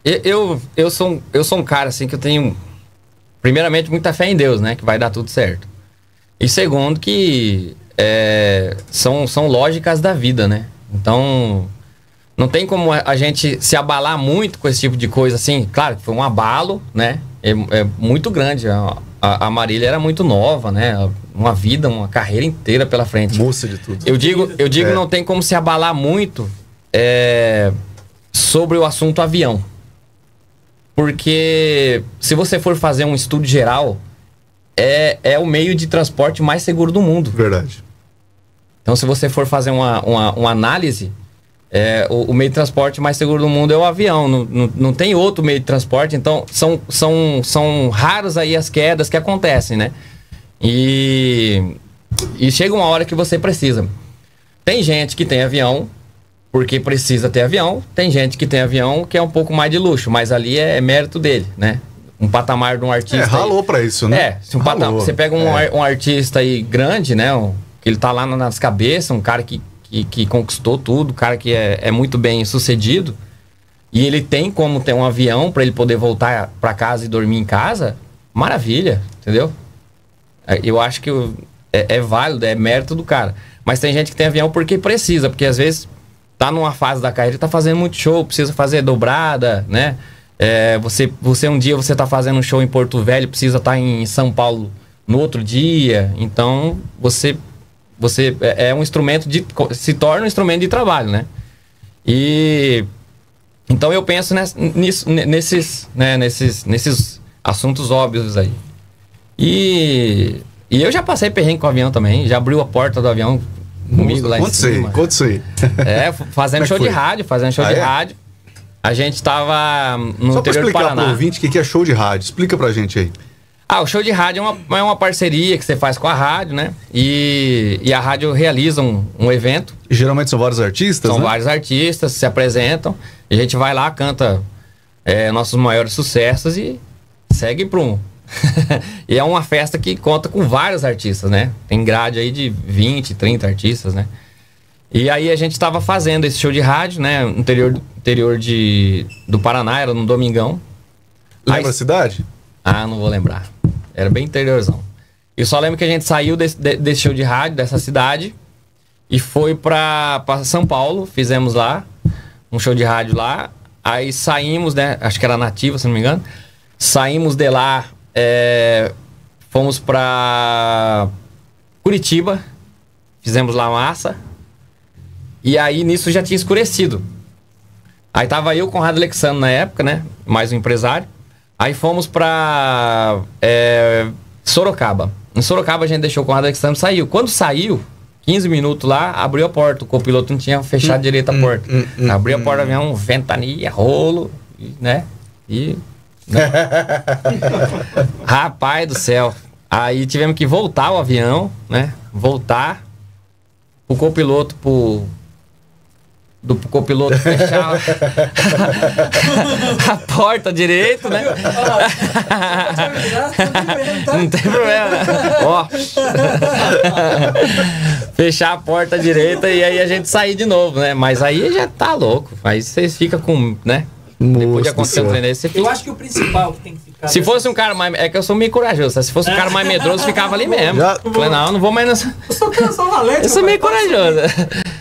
eu sou um cara assim que eu tenho, primeiramente, muita fé em Deus, né? Que vai dar tudo certo. E segundo que são lógicas da vida, né? Então, não tem como a gente se abalar muito com esse tipo de coisa assim. Claro que foi um abalo, né? É muito grande. A Marília era muito nova, né? Uma vida, uma carreira inteira pela frente. Moça de tudo. Eu digo não tem como se abalar muito sobre o assunto avião. Porque se você for fazer um estudo geral, é o meio de transporte mais seguro do mundo. Verdade. Então, se você for fazer uma análise, o meio de transporte mais seguro do mundo é o avião. Não tem outro meio de transporte. Então, são raros aí as quedas que acontecem, né? E chega uma hora que você precisa. Tem gente que tem avião porque precisa ter avião. Tem gente que tem avião que é um pouco mais de luxo, mas ali é mérito dele, né? Um patamar de um artista. Ralou pra isso, né? Se você pega um artista aí grande, né? Que ele tá lá nas cabeças, um cara que conquistou tudo, um cara que é muito bem sucedido, e ele tem como ter um avião para ele poder voltar para casa e dormir em casa, maravilha, entendeu? Eu acho que é válido, é mérito do cara. Mas tem gente que tem avião porque precisa, porque às vezes tá numa fase da carreira, tá fazendo muito show, precisa fazer dobrada, né? Você um dia você tá fazendo um show em Porto Velho, precisa estar em São Paulo no outro dia, então você é um instrumento se torna um instrumento de trabalho, né? E então eu penso nesses assuntos óbvios aí. E eu já passei perrengue com o avião também, já abriu a porta do avião comigo lá em cima. Conta isso aí. Fazendo show de rádio, rádio. A gente tava no interior do Paraná. Só pra explicar pro ouvinte o que é show de rádio, explica pra gente aí. O show de rádio é uma parceria que você faz com a rádio, né? E a rádio realiza um evento. E geralmente são vários artistas, São vários artistas, se apresentam. E a gente vai lá, canta nossos maiores sucessos e segue para um. E é uma festa que conta com vários artistas, né? Tem grade aí de 20, 30 artistas, né? E aí a gente estava fazendo esse show de rádio, né? No interior do Paraná, era no Domingão. Lembra a cidade? Não vou lembrar. Era bem interiorzão. Eu só lembro que a gente saiu desse show de rádio, dessa cidade, e foi pra São Paulo. Fizemos lá um show de rádio lá. Aí saímos, né? Acho que era Nativa, se não me engano. Saímos de lá, fomos pra Curitiba. Fizemos lá massa. E aí nisso já tinha escurecido. Aí tava eu com o Conrado Alexandre na época, né? Mais um empresário. Aí fomos pra Sorocaba. Em Sorocaba a gente deixou o Conrado Alexandre e saiu. Quando saiu, 15 minutos lá, abriu a porta. O copiloto não tinha fechado direito a porta. Abriu a porta do avião, ventania, rolo, né? Rapaz do céu. Aí tivemos que voltar o avião, né? Voltar. O copiloto do copiloto fechar a porta direito, né? Não tem problema. Fechar a porta direita e aí a gente sair de novo, né? Mas aí já tá louco. Aí vocês ficam com, né? Depois de acontecer um trem desse, você fica... Eu acho que o principal que tem que ficar... Se fosse um cara mais... É que eu sou meio corajoso. Se fosse um cara mais medroso, ficava ali mesmo. Falei, não vou mais... Eu sou valente. Eu sou meio corajoso.